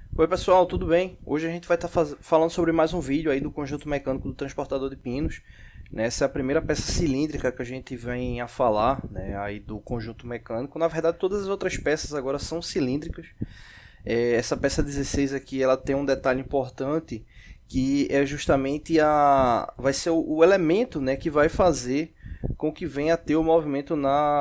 Oi pessoal, tudo bem? Hoje a gente vai estar falando sobre mais um vídeo aí do conjunto mecânico do transportador de pinos. Essa é a primeira peça cilíndrica que a gente vem a falar, né, aí do conjunto mecânico. Na verdade, todas as outras peças agora são cilíndricas. Essa peça 16 aqui, ela tem um detalhe importante que é justamente vai ser o elemento, né, que vai fazer com que venha a ter o movimento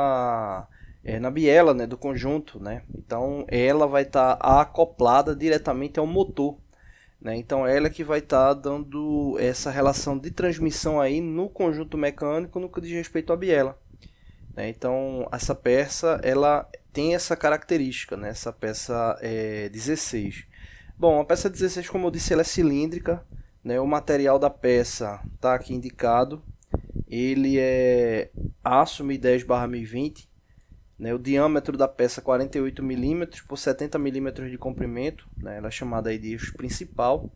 na biela, né, do conjunto, né? Então ela vai estar acoplada diretamente ao motor, né? Então ela que vai estar dando essa relação de transmissão aí no conjunto mecânico no que diz respeito à biela, né? Então essa peça ela tem essa característica, né? Essa peça 16. Bom, a peça 16, como eu disse, ela é cilíndrica, né? O material da peça está aqui indicado. Ele é aço 1010/1020. O diâmetro da peça 48 mm por 70 mm de comprimento, né? Ela é chamada aí de eixo principal.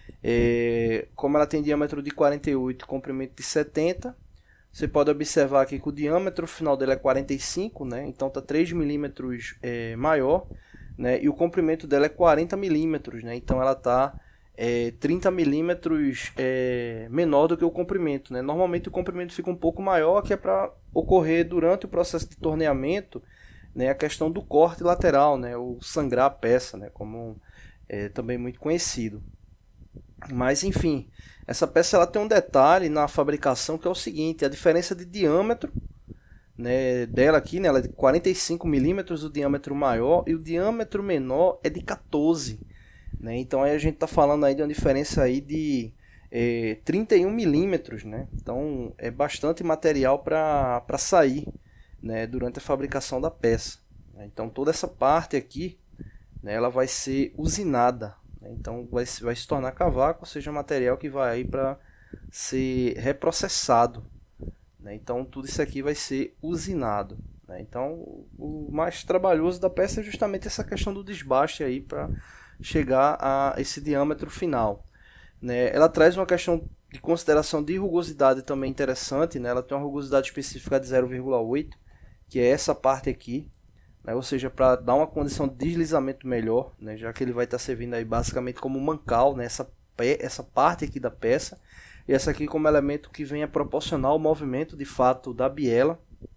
Como ela tem diâmetro de 48 e comprimento de 70, você pode observar aqui que o diâmetro final dela é 45, né? Então está 3 mm maior, né? E o comprimento dela é 40 mm, né? Então ela está 30 milímetros menor do que o comprimento, né? Normalmente o comprimento fica um pouco maior, que é para ocorrer durante o processo de torneamento, né, a questão do corte lateral, né, o sangrar a peça, né, como também muito conhecido. Mas enfim, essa peça ela tem um detalhe na fabricação que é o seguinte: a diferença de diâmetro, né, dela aqui, né, ela é de 45 milímetros, o diâmetro maior, e o diâmetro menor é de 14. Né? Então aí a gente está falando aí de uma diferença aí de 31 milímetros, né? Então é bastante material para sair, né, durante a fabricação da peça. Então toda essa parte aqui, né, ela vai ser usinada, né? Então vai se tornar cavaco, ou seja, material que vai aí para ser reprocessado, né? Então tudo isso aqui vai ser usinado, né? Então o mais trabalhoso da peça é justamente essa questão do desbaste aí para chegar a esse diâmetro final, né? Ela traz uma questão de consideração de rugosidade também interessante, né? Ela tem uma rugosidade específica de 0,8, que é essa parte aqui, né? Ou seja, para dar uma condição de deslizamento melhor, né? Já que ele vai estar servindo aí basicamente como mancal, né? Essa parte aqui da peça, e essa aqui como elemento que vem a proporcionar o movimento de fato da biela.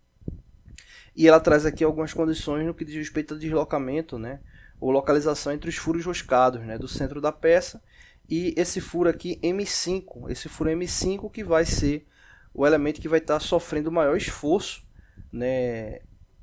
E ela traz aqui algumas condições no que diz respeito ao deslocamento, né, ou localização entre os furos roscados, né, do centro da peça e esse furo aqui M5. Esse furo M5 que vai ser o elemento que vai estar sofrendo maior esforço, né,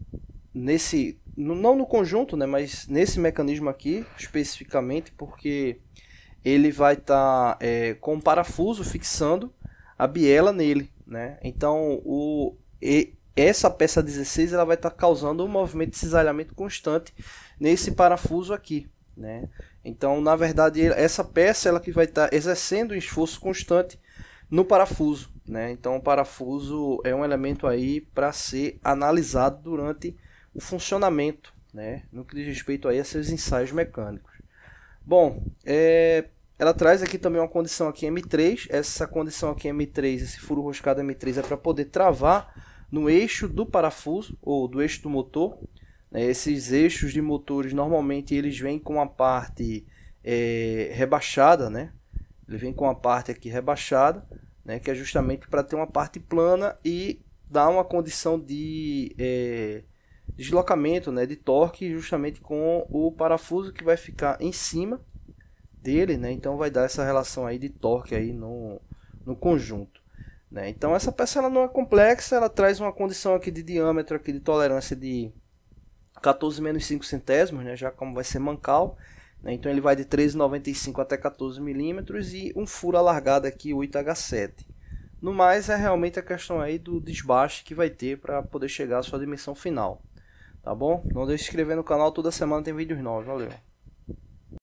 não no conjunto, né, mas nesse mecanismo aqui especificamente, porque ele vai estar com um parafuso fixando a biela nele, né? Então essa peça 16 ela vai estar causando um movimento de cisalhamento constante nesse parafuso aqui, né? Então, na verdade, essa peça ela que vai estar exercendo um esforço constante no parafuso, né? Então, o parafuso é um elemento aí para ser analisado durante o funcionamento, né, no que diz respeito aí a seus ensaios mecânicos. Bom, ela traz aqui também uma condição aqui M3. Essa condição aqui M3, esse furo roscado M3 é para poder travar no eixo do parafuso ou do eixo do motor. Esses eixos de motores normalmente eles vêm com a parte rebaixada, né? Ele vem com a parte aqui rebaixada, né? Que é justamente para ter uma parte plana e dar uma condição de deslocamento, né? De torque, justamente com o parafuso que vai ficar em cima dele, né? Então vai dar essa relação aí de torque aí no conjunto, né? Então essa peça ela não é complexa, ela traz uma condição aqui de diâmetro aqui de tolerância de 14 menos 5 centésimos, né? Já como vai ser mancal, né? Então ele vai de 13,95 até 14 milímetros e um furo alargado aqui 8H7. No mais é realmente a questão aí do desbaste que vai ter para poder chegar à sua dimensão final, tá bom? Não deixe de se inscrever no canal, toda semana tem vídeos novos, valeu!